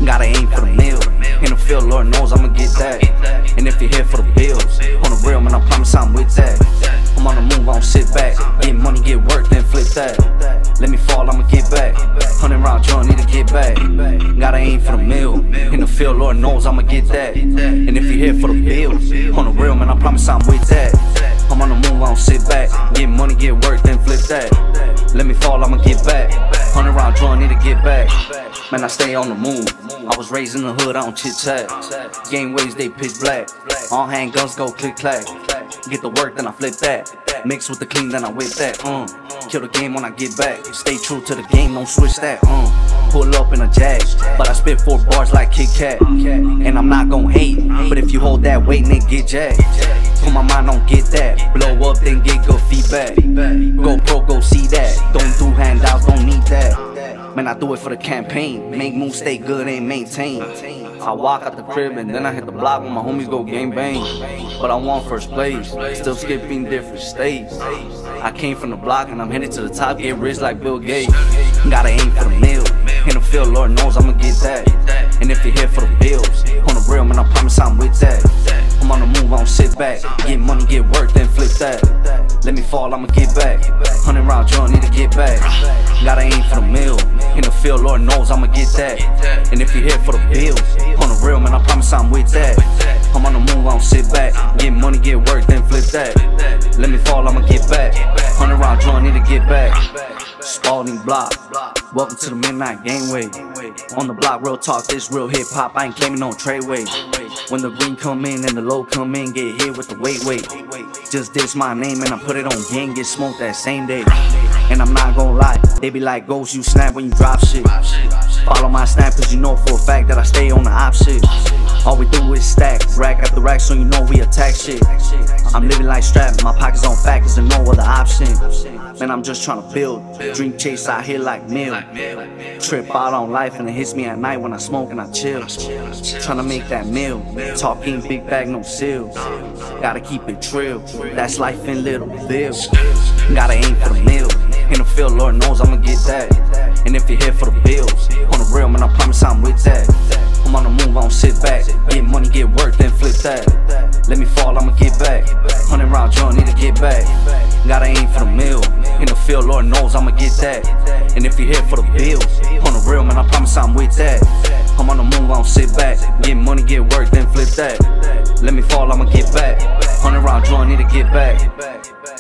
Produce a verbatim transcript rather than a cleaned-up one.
Gotta aim for the meal. In the field, Lord knows I'ma get that. And if you're here for the bills, on the real, man, I promise I'm with that. I'm on the move, I don't sit back. Get money, get work, then flip that. Let me fall, I'ma get back. Hundred round joint, need to get back. Gotta aim for the meal. In the field, Lord knows I'ma get that. And if you're here for the bills, on the real, man, I promise I'm with that. I'm on the move, I don't sit back. Get money, get work, then flip that. Let me fall, I'ma get back. Hundred round joint, need to get back. Man, I stay on the move. I was raised in the hood, I don't chit chat. Game ways, they pitch black. All handguns go click clack. Get the work, then I flip that. Mix with the clean, then I whip that. Uh. Kill the game when I get back. Stay true to the game, don't switch that. Uh. Pull up in a jag, but I spit four bars like Kit Kat. And I'm not gon' hate, but if you hold that weight, then get jacked. Put my mind on get that. Blow up, then get good feedback. Go pro, go see that. Don't do handouts, don't need that. Man, I do it for the campaign. Make moves, stay good, and maintain. I walk out the crib and then I hit the block when my homies go gang bang. But I want first place, still skipping different states. I came from the block and I'm headed to the top, get rich like Bill Gates. Gotta aim for the meal. In the field, Lord knows I'ma get that. And if you're here for the bills, on the real, man, I promise I'm with that. I'm on the move, I don't sit back. Get money, get work, then flip that. Let me fall, I'ma get back. Hundred round joint, need to get back. Gotta aim for the meal. In the field, Lord knows I'ma get that. And if you're here for the bills, on the real, man, I promise I'm with that. I'm on the move, I don't sit back. Get money, get work, then flip that. Let me fall, I'ma get back. Hundred round joint, need to get back. Spalding block. Welcome to the midnight gangway. On the block, real talk, this real hip hop. I ain't claiming no tradeways. When the green come in and the low come in, get hit with the weight weight. Just diss my name and I put it on gang, get smoked that same day. And I'm not gon' lie, they be like, ghost, you snap when you drop shit. Follow my snap cause you know for a fact that I stay on the op shit. All we do is stack, rack after rack, so you know we attack shit. I'm living like strap, my pockets on fat cause there's no other option. Man, I'm just tryna build, dream chase out here like meal. Trip out on life and it hits me at night when I smoke and I chill. Tryna make that meal, talking big bag, no seals. Gotta keep it trill, that's life in little bills. Gotta aim for the meal. In the field, Lord knows I'ma get that. And if you're here for the bills, on the real, man, I promise I'm with that. I'm on the move, I don't sit back. Get money, get work, then flip that. Let me fall, I'ma get back. Hundred round joint, need to get back. Gotta aim for the meal. In the field, Lord knows I'ma get that. And if you're here for the bills, on the real, man, I promise I'm with that. I'm on the move, I don't sit back. Get money, get work, then flip that. Let me fall, I'ma get back. Hundred round joint, need to get back.